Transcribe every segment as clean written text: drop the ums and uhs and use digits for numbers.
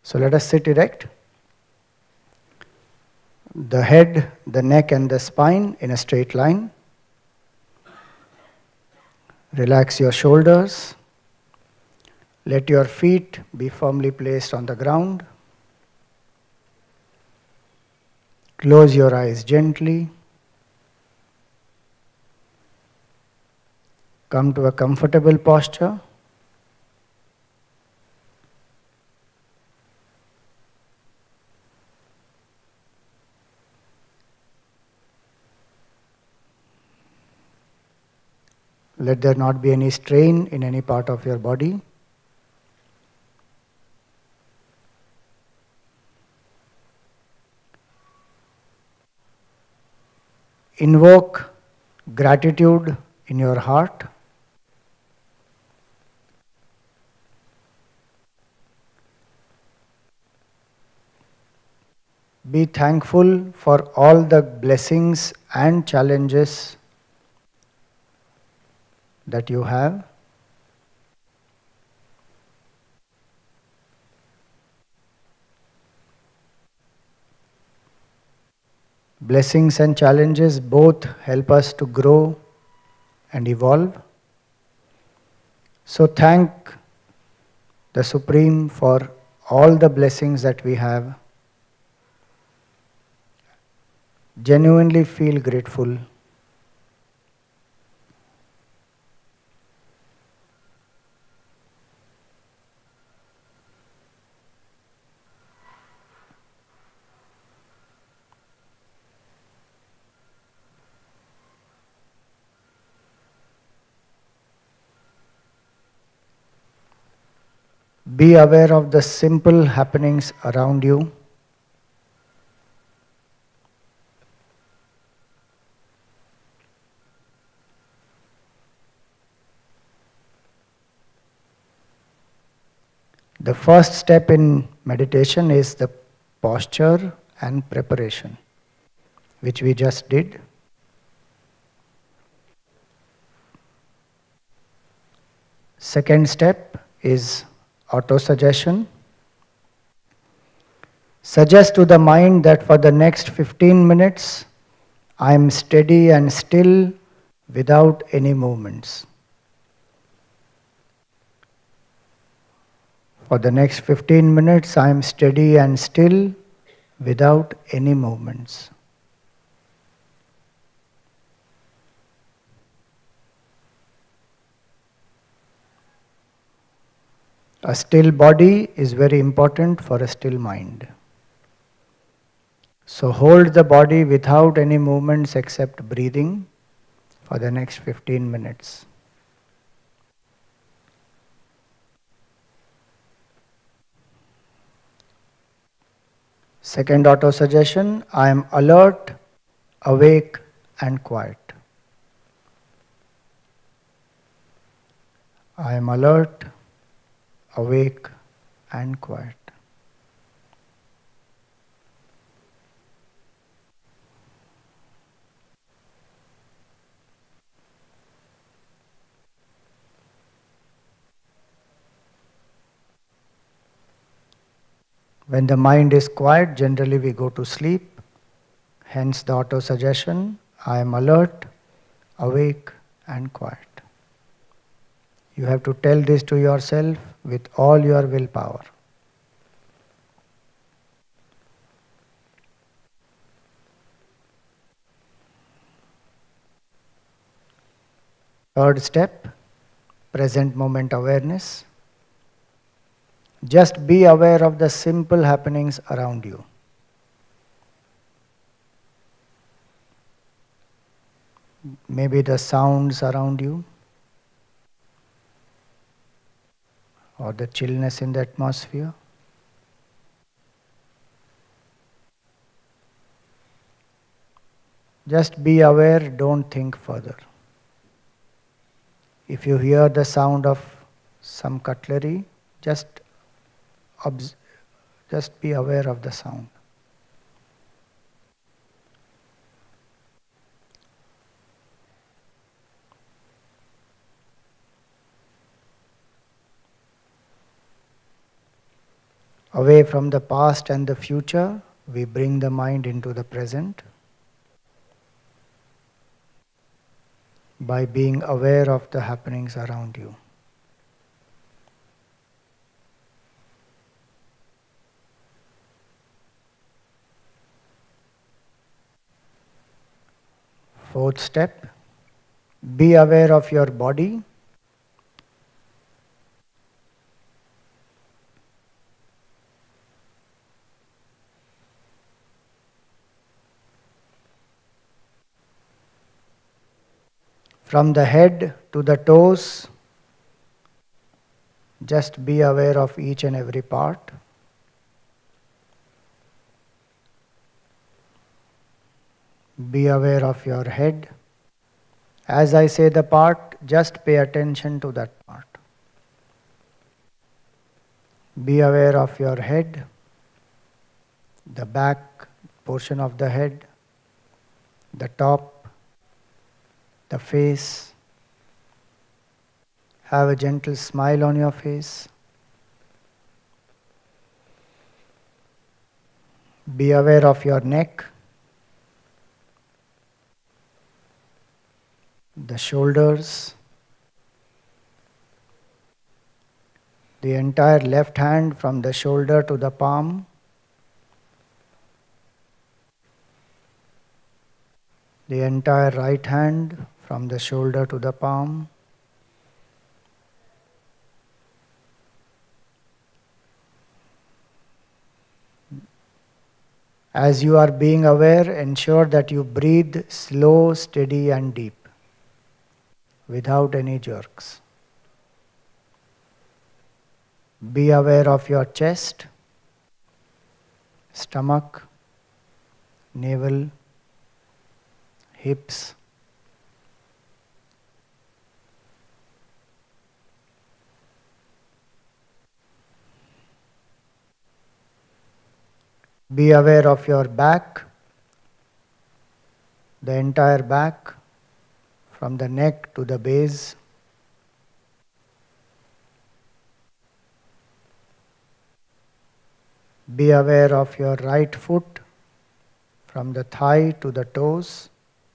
So let us sit erect. The head, the neck and the spine in a straight line. Relax your shoulders. Let your feet be firmly placed on the ground. Close your eyes gently. Come to a comfortable posture. Let there not be any strain in any part of your body. Invoke gratitude in your heart. Be thankful for all the blessings and challenges that you have. Blessings and challenges both help us to grow and evolve. So thank the Supreme for all the blessings that we have. Genuinely feel grateful. Be aware of the simple happenings around you. The first step in meditation is the posture and preparation, which we just did. Second step is autosuggestion. Suggest to the mind that for the next 15 minutes, I am steady and still without any movements. For the next 15 minutes, I am steady and still without any movements. A still body is very important for a still mind. So hold the body without any movements except breathing for the next 15 minutes. Second autosuggestion, I am alert, awake and quiet. I am alert, awake and quiet. When the mind is quiet, generally we go to sleep. Hence the autosuggestion, I am alert, awake and quiet. You have to tell this to yourself with all your willpower. Third step, present moment awareness. Just be aware of the simple happenings around you. Maybe the sounds around you, or the chillness in the atmosphere. Just be aware, don't think further. If you hear the sound of some cutlery, just be aware of the sound. Away from the past and the future, we bring the mind into the present by being aware of the happenings around you. Fourth step, be aware of your body. From the head to the toes, just be aware of each and every part. Be aware of your head. As I say the part, just pay attention to that part. Be aware of your head, the back portion of the head, the top, the face. Have a gentle smile on your face. Be aware of your neck, the shoulders, the entire left hand from the shoulder to the palm, the entire right hand from the shoulder to the palm, as you are being aware, ensure that you breathe slow, steady and deep, without any jerks. Be aware of your chest, stomach, navel, hips. Be aware of your back, the entire back, from the neck to the base. Be aware of your right foot, from the thigh to the toes.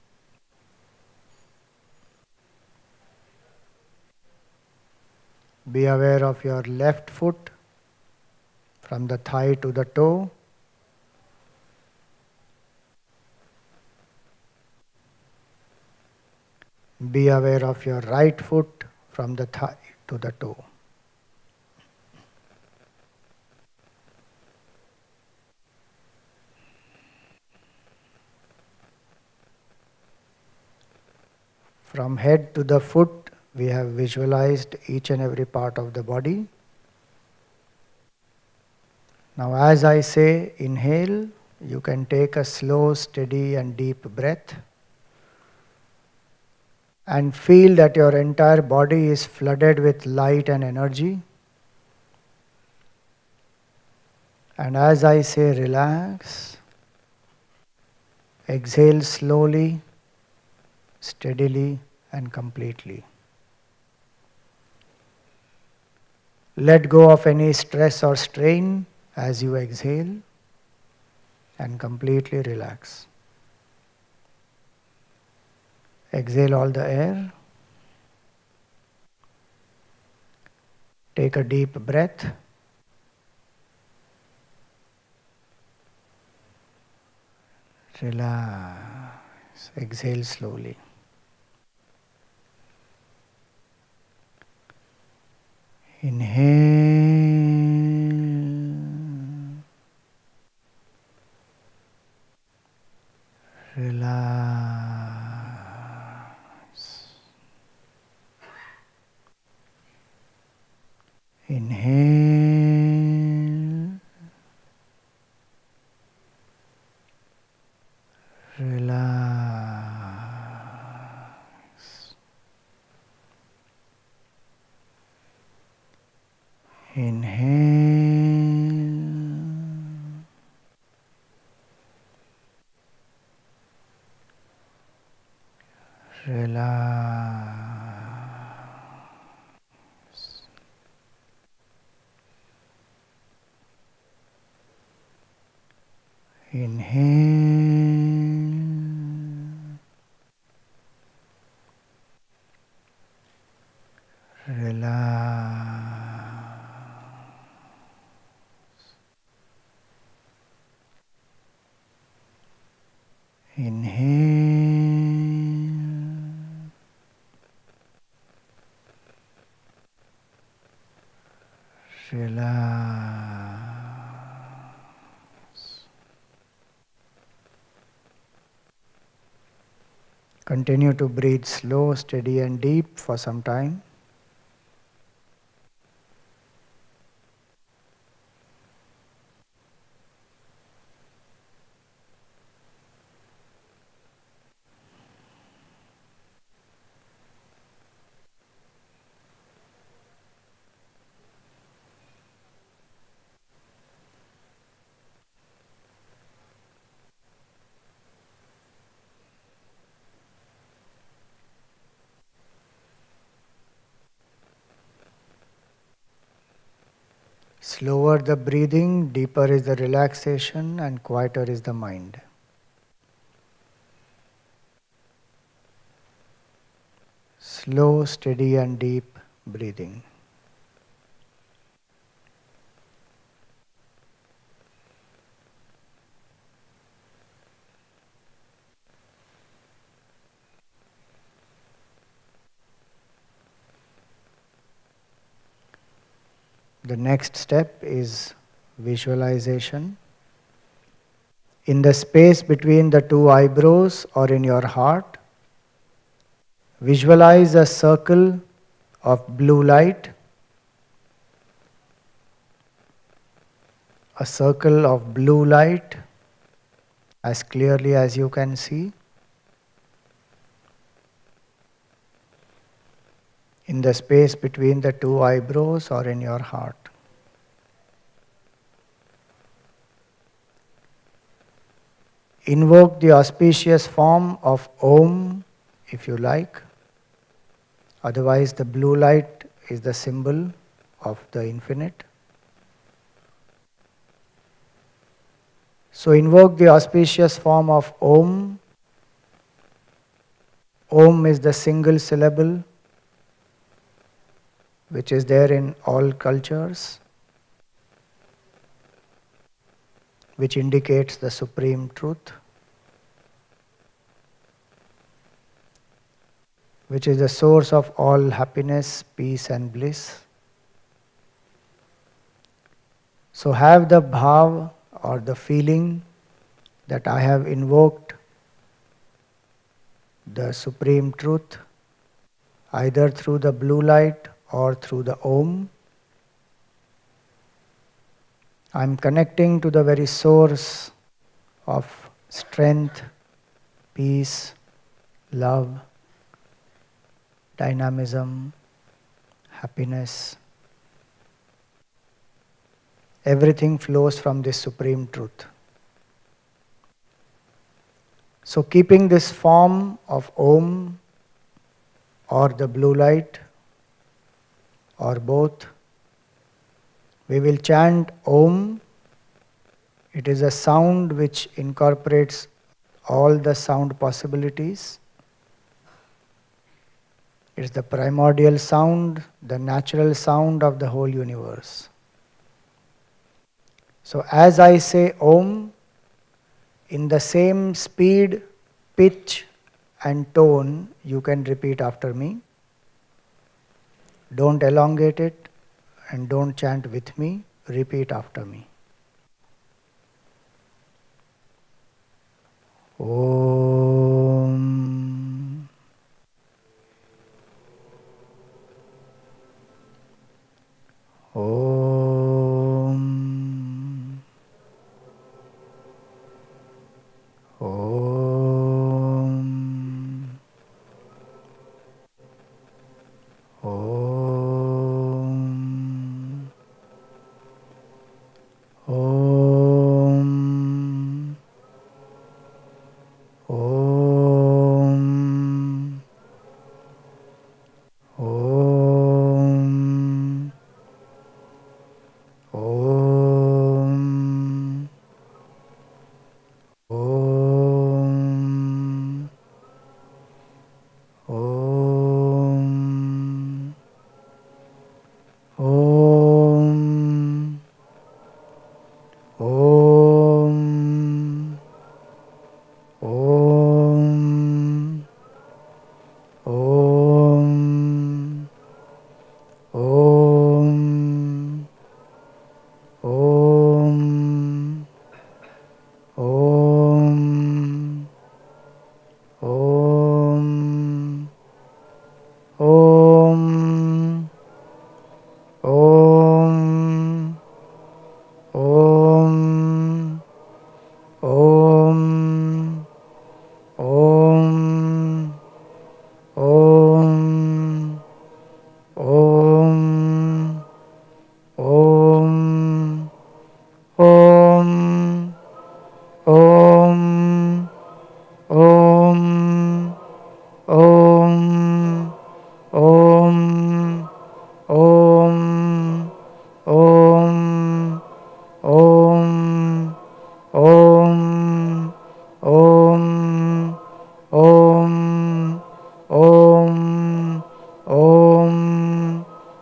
Be aware of your left foot, from the thigh to the toe. Be aware of your right foot, from the thigh to the toe. From head to the foot, we have visualized each and every part of the body. Now, as I say, inhale, you can take a slow, steady and deep breath and feel that your entire body is flooded with light and energy. And as I say, relax. Exhale slowly, steadily and completely. Let go of any stress or strain as you exhale and completely relax. Exhale all the air. Take a deep breath. Relax. Exhale slowly. Inhale. Relax. Inhale. Relax. Inhale. Relax. Inhale, relax. Inhale, relax. Continue to breathe slow, steady and deep for some time. Slower the breathing, deeper is the relaxation and quieter is the mind. Slow, steady and deep breathing. The next step is visualization. In the space between the two eyebrows or in your heart, visualize a circle of blue light, a circle of blue light as clearly as you can see. In the space between the two eyebrows or in your heart. Invoke the auspicious form of Om if you like. Otherwise, the blue light is the symbol of the infinite. So invoke the auspicious form of Om. Om is the single syllable which is there in all cultures, which indicates the supreme truth, which is the source of all happiness, peace and bliss. So have the bhav or the feeling that I have invoked the supreme truth either through the blue light or through the Om. I am connecting to the very source of strength, peace, love, dynamism, happiness. Everything flows from this supreme truth. So keeping this form of Om or the blue light or both, we will chant Om. It is a sound which incorporates all the sound possibilities. It is the primordial sound, the natural sound of the whole universe. So as I say Om, in the same speed, pitch and tone, you can repeat after me. Don't elongate it and don't chant with me, repeat after me. Om. Om. Om. Om. Om. Om. Om.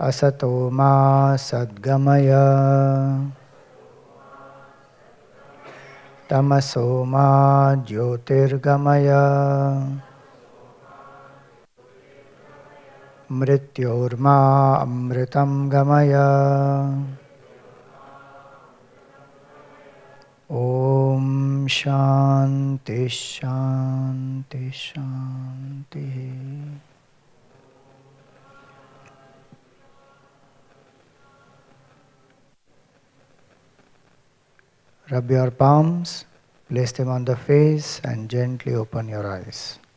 Asato ma sadgamaya. Tamaso ma jyotirgamaya. Mrityorma amritam gamaya. Om Shanti Shanti Shanti. Rub your palms, place them on the face and gently open your eyes.